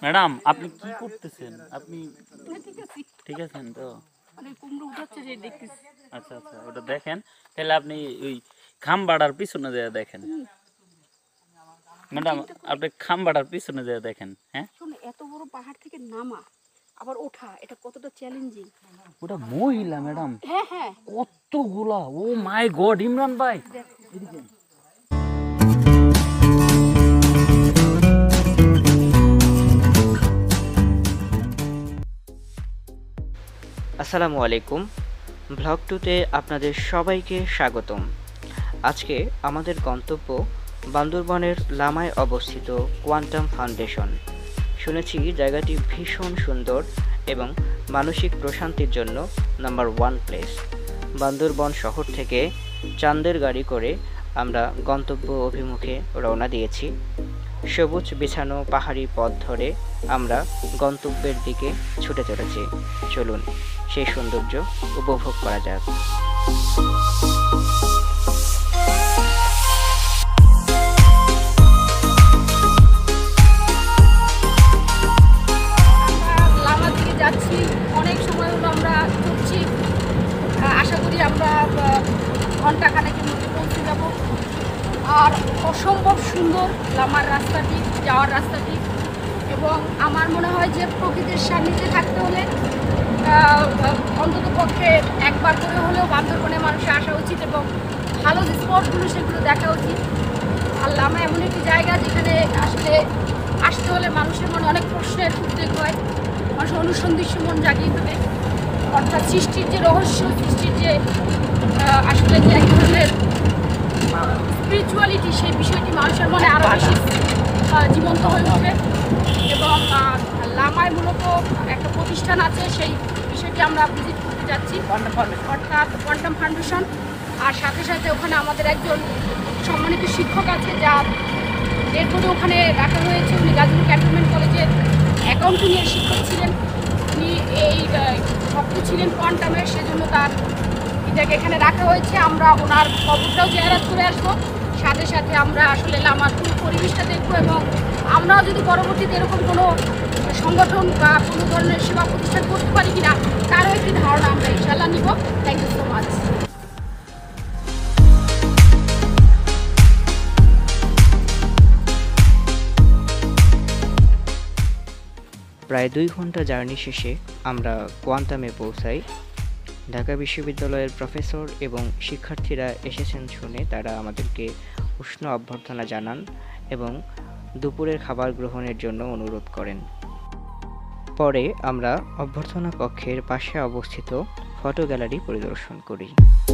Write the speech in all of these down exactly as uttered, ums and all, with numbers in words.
Madam আপনি কি করতেছেন? আপনি ঠিক আছেন তো? আচ্ছা আচ্ছা, ওটা দেখেন। তাহলে আপনি ওই খাম্বাটার পিছনে যেয়ে দেখেন। ম্যাডাম আপনি খাম্বাটার পিছনে যেয়ে দেখেন। হ্যাঁ, এত বড় পাহাড় থেকে নামা আবার ওঠা, এটা কতটা চ্যালেঞ্জিং। ওটা মহিলা ম্যাডাম। হ্যাঁ হ্যাঁ, কতগুলা! ও মাই গড ইমরান ভাই, আসসালামু আলাইকুম। ভ্লগ টুতে আপনাদের সবাইকে স্বাগতম। আজকে আমাদের গন্তব্য বান্দরবানের লামায় অবস্থিত কোয়ান্টাম ফাউন্ডেশন। শুনেছি জায়গাটি ভীষণ সুন্দর এবং মানসিক প্রশান্তির জন্য নাম্বার ওয়ান প্লেস। বান্দরবান শহর থেকে চাঁদের গাড়ি করে আমরা গন্তব্য অভিমুখে রওনা দিয়েছি। সবুজ বিছানো পাহাড়ি পথ ধরে আমরা গন্তব্যের দিকে ছুটে চলেছি। চলুন সেই সৌন্দর্য উপভোগ করা যাক। লামার দিকে যাচ্ছি, অনেক সময় হলো আমরা ছুটছি। আশা করি আমরা ঘন্টা খানেকের মধ্যে পৌঁছে যাব। আর অসম্ভব সুন্দর লামার রাস্তাটি, যাওয়ার রাস্তাটি। এবং আমার মনে হয় যে প্রকৃতির সান্নিধ্যে থাকতে হলে অন্তত পক্ষে একবার করে হলেও বান্দরবনে মানুষের আসা উচিত এবং ভালো যে স্পটগুলো সেগুলো দেখা উচিত। আর লামা এমন একটি জায়গা যেখানে আসলে আসতে হলে মানুষের মনে অনেক প্রশ্নের উদ্বেগ হয়, মানুষের অনুসন্ধিৎসু মন জাগিয়ে তোলে। অর্থাৎ সৃষ্টির যে রহস্য, সৃষ্টির যে আসলে যে এক ধরনের স্পিরিচুয়ালিটি, সেই বিষয়টি মানুষের মনে আরও বেশি জীবন্ত হয়ে ওঠে। এবং লামায় মূলত একটা প্রতিষ্ঠান আছে, সেই বিষয়টি আমরা ভিজিট করতে যাচ্ছি, অর্থাৎ কোয়ান্টাম ফাউন্ডেশন। আর সাথে সাথে ওখানে আমাদের একজন সম্মানিত শিক্ষক আছে, যার এরপরে ওখানে রাখা হয়েছে। উনি গাজীপুর ক্যান্টনমেন্ট কলেজের অ্যাকাউন্টিংয়ের শিক্ষক ছিলেন। উনি এই ভক্ত ছিলেন কোয়ান্টামের, সেজন্য তার এটাকে এখানে রাখা হয়েছে। আমরা ওনার কবরটাও জিয়ারত করে আসবো। সাথে সাথে আমরা আসলে লামার পুরো পরিবেশটা দেখবো এবং আমরাও যদি পরবর্তীতে এরকম কোনো সংগঠন বা কোনো ধরনের সেবা প্রতিষ্ঠান করতে পারি কিনা তারও একটি ধারণা আমরা ইনশাল্লাহ নিব। Thank you so much. প্রায় দুই ঘন্টা জার্নি শেষে আমরা কোয়ান্টামে পৌঁছাই। ঢাকা বিশ্ববিদ্যালয়ের প্রফেসর এবং শিক্ষার্থীরা এসেছেন শুনে তারা আমাদেরকে উষ্ণ অভ্যর্থনা জানান এবং দুপুরের খাবার গ্রহণের জন্য অনুরোধ করেন। পরে আমরা অভ্যর্থনা কক্ষের পাশে অবস্থিত ফটো গ্যালারি পরিদর্শন করি।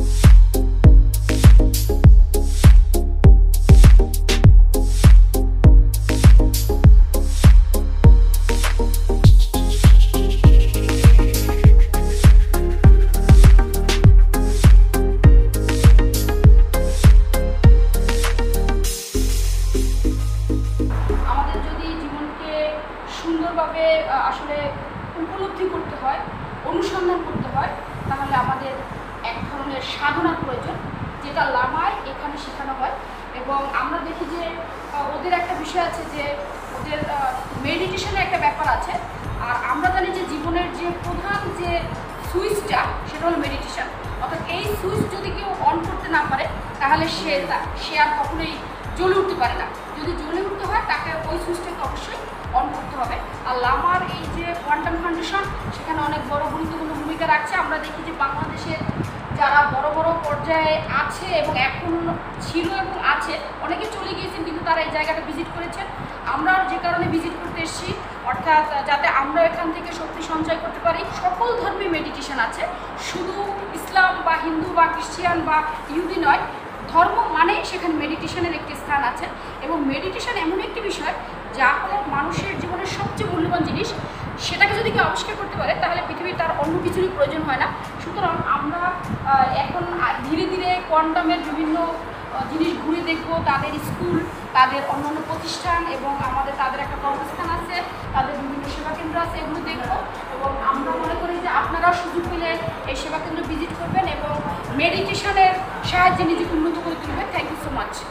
সুন্দরভাবে আসলে উপলব্ধি করতে হয়, অনুসন্ধান করতে হয়, তাহলে আমাদের এক ধরনের সাধনার প্রয়োজন, যেটা লামায় এখানে শেখানো হয়। এবং আমরা দেখি যে ওদের একটা বিষয় আছে যে ওদের মেডিটেশনের একটা ব্যাপার আছে। আর আমরা জানি যে জীবনের যে প্রধান যে সুইচটা সেটা হলো মেডিটেশন। অর্থাৎ এই সুইচ যদি কেউ অন করতে না পারে তাহলে সে সে আর কখনোই জ্বলে উঠতে পারে না। যদি জ্বলে উঠতে হয় তাকে ওই সুইচটাকে অবশ্যই অন করতে হবে। আর লামার এই যে কোয়ান্টাম ফাউন্ডেশন সেখানে অনেক বড় গুরুত্বপূর্ণ ভূমিকা রাখছে। আমরা দেখি যে বাংলাদেশের যারা বড় বড় পর্যায়ে আছে এবং এখন ছিল এবং আছে, অনেকে চলে গিয়েছেন কিন্তু তারা এই জায়গাটা ভিজিট করেছেন। আমরা যে কারণে ভিজিট করতে এসেছি, অর্থাৎ যাতে আমরা এখান থেকে শক্তি সঞ্চয় করতে পারি। সকল ধর্মে মেডিটেশন আছে, শুধু ইসলাম বা হিন্দু বা খ্রিস্টান বা ইহুদি নয়, ধর্ম মানে সেখানে মেডিটেশনের একটি স্থান আছে। এবং মেডিটেশন এমন একটি বিষয় যা হলো মানুষের জীবনের সবচেয়ে মূল্যবান জিনিস। সেটাকে যদি কেউ আবিষ্কার করতে পারে তাহলে পৃথিবীর তার অন্য কিছুরই প্রয়োজন হয় না। সুতরাং আমরা এখন ধীরে ধীরে কোয়ান্টামের বিভিন্ন জিনিস ঘুরে দেখবো, তাদের স্কুল, তাদের অন্যান্য প্রতিষ্ঠান এবং আমাদের তাদের একটা কর্মস্থান আছে, তাদের বিভিন্ন সেবা কেন্দ্র আছে, এগুলো দেখবো। এবং আমরা মনে করি যে আপনারাও সুযোগ পেলে এই সেবা কেন্দ্র ভিজিট করবেন এবং মেডিটেশনের সাহায্যে নিজেকে উন্নত করে তুলবেন। Thank you so much.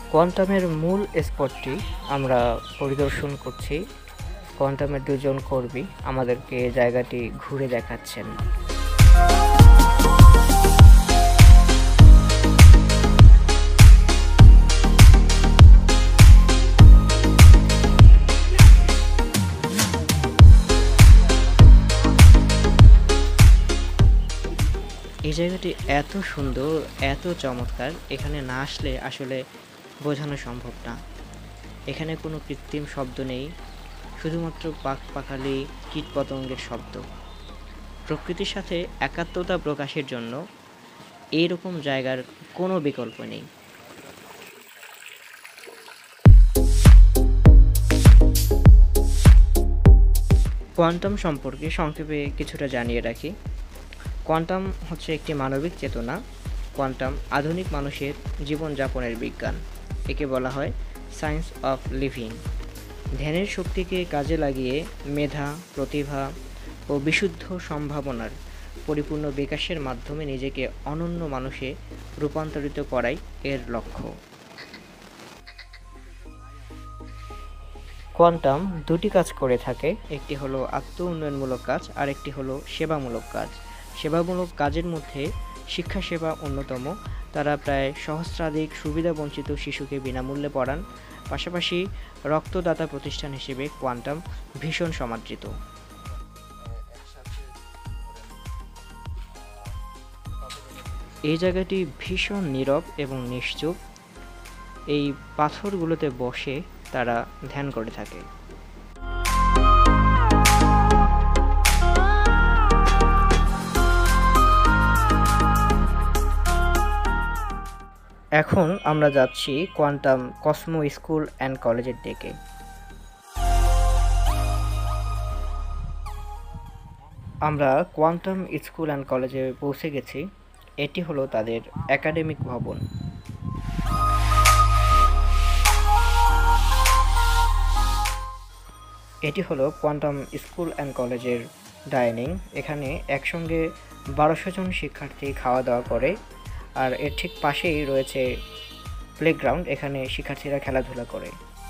কোয়ান্টামের মূল স্পটটি আমরা পরিদর্শন করছি। কোয়ান্টামের দুজন কর্মী আমাদেরকে জায়গাটি ঘুরে দেখাচ্ছেন। এই জায়গাটি এত সুন্দর, এত চমৎকার, এখানে না আসলে আসলে বোঝানো সম্ভব না। এখানে কোনো কৃত্রিম শব্দ নেই, শুধুমাত্র পাখ পাখালি কীটপতঙ্গের শব্দ। প্রকৃতির সাথে একাত্মতা প্রকাশের জন্য এইরকম জায়গার কোনো বিকল্প নেই। কোয়ান্টাম সম্পর্কে সংক্ষেপে কিছুটা জানিয়ে রাখি। কোয়ান্টাম হচ্ছে একটি মানবিক চেতনা। কোয়ান্টাম আধুনিক মানুষের জীবনযাপনের বিজ্ঞান। একে বলা হয় সায়েন্স অফ লিভিং। ধ্যানের শক্তিকে কাজে লাগিয়ে মেধা, প্রতিভা ও বিশুদ্ধ সম্ভাবনার পরিপূর্ণ বিকাশের মাধ্যমে নিজেকে অনন্য মানুষে রূপান্তরিত করাই এর লক্ষ্য। কোয়ান্টাম দুটি কাজ করে থাকে, একটি হলো আত্ম উন্নয়নমূলক কাজ আর একটি হলো সেবামূলক কাজ। সেবামূলক কাজের মধ্যে শিক্ষা সেবা অন্যতম। তারা প্রায় সহস্রাধিক সুবিধাবঞ্চিত শিশুকে বিনামূল্যে পড়ান। পাশাপাশি রক্তদাতা প্রতিষ্ঠান হিসেবে কোয়ান্টাম ভীষণ সমাদৃত। এই জায়গাটি ভীষণ নীরব এবং নিশ্চুপ। এই পাথরগুলোতে বসে তারা ধ্যান করে থাকে। এখন আমরা যাচ্ছি কোয়ান্টাম কসমো স্কুল অ্যান্ড কলেজের দিকে। আমরা কোয়ান্টাম স্কুল অ্যান্ড কলেজে পৌঁছে গেছি। এটি হলো তাদের একাডেমিক ভবন। এটি হলো কোয়ান্টাম স্কুল অ্যান্ড কলেজের ডাইনিং। এখানে একসঙ্গে বারোশো জন শিক্ষার্থী খাওয়া দাওয়া করে। আর এর ঠিক পাশেই রয়েছে প্লেগ্রাউন্ড, এখানে শিক্ষার্থীরা খেলাধুলা করে।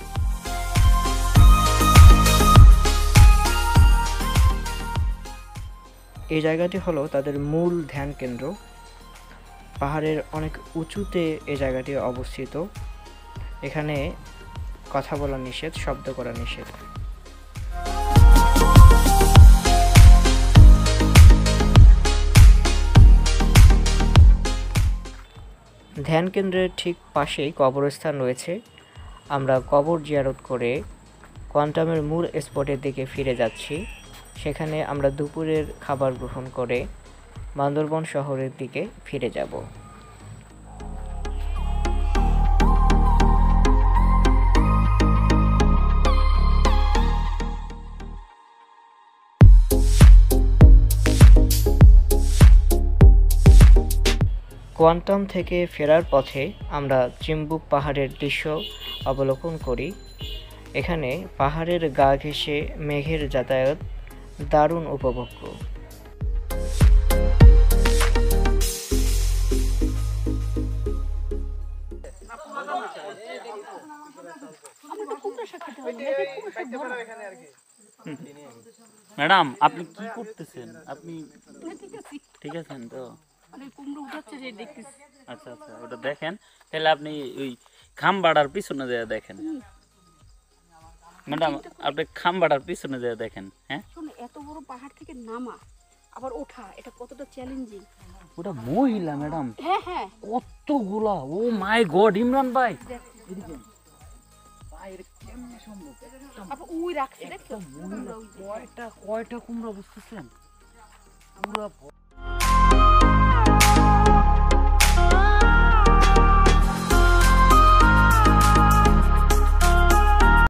এই জায়গাটি হলো তাদের মূল ধ্যান কেন্দ্র। পাহাড়ের অনেক উঁচুতে এই জায়গাটি অবস্থিত। এখানে কথা বলা নিষেধ, শব্দ করা নিষেধ। ধ্যান কেন্দ্রের ঠিক পাশেই কবরস্থান রয়েছে। আমরা কবর জিয়ারত করে কোয়ান্টামের মূল স্পটের দিকে ফিরে যাচ্ছি। সেখানে আমরা দুপুরের খাবার গ্রহণ করে বান্দরবন শহরের দিকে ফিরে যাব। কোয়ান্টাম থেকে ফেরার পথে আমরা চিম্বুক পাহাড়ের দৃশ্য অবলোকন করি। এখানে পাহাড়ের গা ঘেঁষে মেঘের যাতায়াত দারুণ উপভোগ্য। ম্যাডাম আপনি কি করতেছেন? আপনি ঠিক আছেন তো? আচ্ছা আচ্ছা, ওটা দেখেন। তাহলে আপনি ওই খাম্বাড়ার পিছনে যেয়ে দেখেন। ম্যাডাম আপনি খাম্বাড়ার পিছনে যেয়ে দেখেন। হ্যাঁ, এত বড় পাহাড় থেকে নামা আবার ওঠা, এটা কতটা চ্যালেঞ্জিং। ওটা মহিলা ম্যাডাম। হ্যাঁ হ্যাঁ, কতগুলা! ও মাই গড ইমরান ভাই, এদিকে বাইরে কেমনে সম্ভব? আপনি ওই রাখছে দেখো, কয়টা কয়টা কুমড়া বুঝতেছেন? পুরো